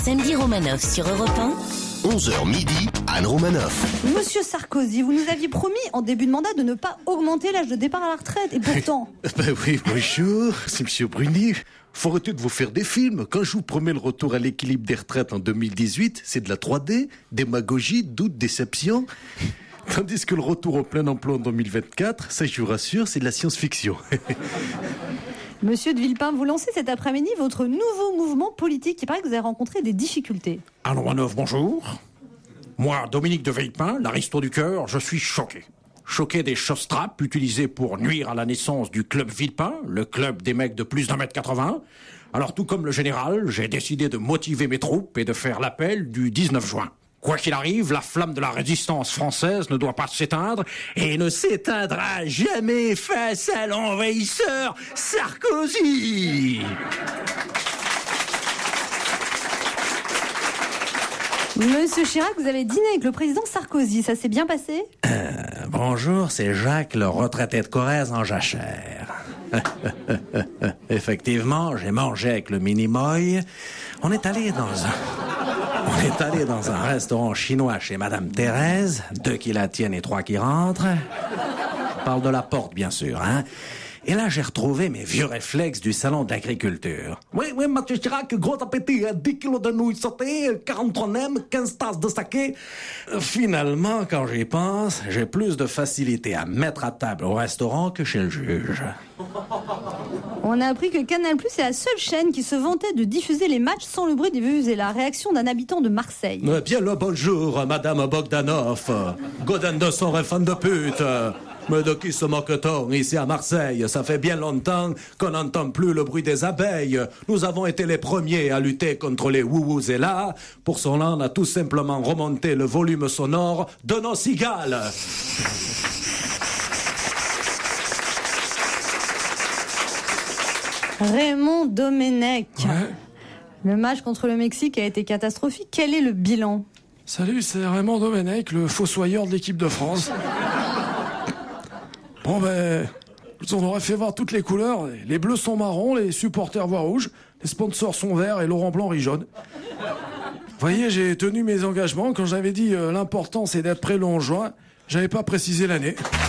samedi Romanoff sur Europe 1. 11h midi, Anne Romanoff. Monsieur Sarkozy, vous nous aviez promis en début de mandat de ne pas augmenter l'âge de départ à la retraite. Et pourtant... Ben oui, bonjour, c'est monsieur Bruni. Faut arrêter de vous faire des films. Quand je vous promets le retour à l'équilibre des retraites en 2018, c'est de la 3D, démagogie, doute, déception. Tandis que le retour au plein emploi en 2024, ça je vous rassure, c'est de la science-fiction. Monsieur de Villepin, vous lancez cet après-midi votre nouveau mouvement politique. Il paraît que vous avez rencontré des difficultés. Anne Romanoff, bonjour. Moi, Dominique de Villepin, l'aristo du cœur, je suis choqué. Choqué des chausses-trappes utilisées pour nuire à la naissance du club Villepin, le club des mecs de plus d'1m80. Alors, tout comme le général, j'ai décidé de motiver mes troupes et de faire l'appel du 19 juin. Quoi qu'il arrive, la flamme de la résistance française ne doit pas s'éteindre et ne s'éteindra jamais face à l'envahisseur Sarkozy. Monsieur Chirac, vous avez dîné avec le président Sarkozy. Ça s'est bien passé ? Bonjour, c'est Jacques, le retraité de Corrèze en jachère. Effectivement, j'ai mangé avec le mini-moy. On est allé dans un restaurant chinois chez Madame Thérèse, 2 qui la tiennent et 3 qui rentrent. Je parle de la porte, bien sûr, hein. Et là, j'ai retrouvé mes vieux réflexes du salon d'agriculture. Oui, Mathieu Chirac, gros appétit, 10 kilos de nouilles sautées, 43 nems, 15 tasses de saké. Finalement, quand j'y pense, j'ai plus de facilité à mettre à table au restaurant que chez le juge. On a appris que Canal+ est la seule chaîne qui se vantait de diffuser les matchs sans le bruit des vues et la réaction d'un habitant de Marseille. Bien le bonjour, Madame Bogdanov. Godin de son fan de pute. Mais de qui se moque-t-on ici à Marseille? Ça fait bien longtemps qu'on n'entend plus le bruit des abeilles. Nous avons été les premiers à lutter contre les wouzouzellas. Pour cela, on a tout simplement remonté le volume sonore de nos cigales. Raymond Domenech. Ouais. Le match contre le Mexique a été catastrophique. Quel est le bilan ? Salut, c'est Raymond Domenech, le fossoyeur de l'équipe de France. Bon on aurait fait voir toutes les couleurs. Les bleus sont marrons, les supporters voient rouge, les sponsors sont verts et Laurent Blanc rit jaune. Vous voyez, j'ai tenu mes engagements. Quand j'avais dit l'important c'est d'être prêt le 11 juin, j'avais pas précisé l'année.